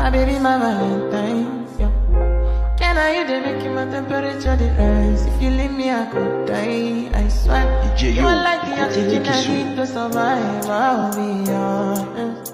My baby, my Valentine, yeah. Can I you the make my temperature the rise? If you leave me, I could die. I swear, you are like the oxygen I need to survive. I'll be honest.